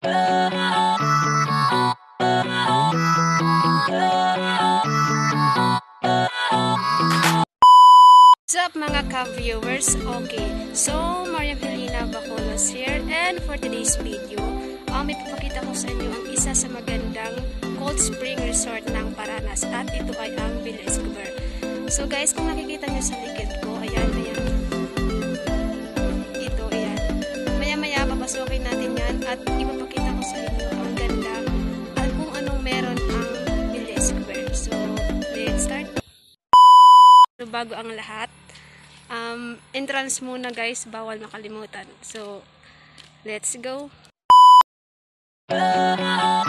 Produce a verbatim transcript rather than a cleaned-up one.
What's up mga ka-viewers? Okay, so Maria Helena Bacolos here, and for today's video, um, ipapakita ko sa inyo ang isa sa magandang cold spring resort ng Paranas, at ito ay ang Villa Escober. So guys, kung nakikita nyo sa likod ko, ayan, ayan. Ito, ayan. Maya-maya papasukin natin yan at ipapakita ko sa inyo ang ganda at kung anong meron ang Villa Escober. So, let's start. So, bago ang lahat, um, entrance muna guys, bawal makalimutan. So, let's go.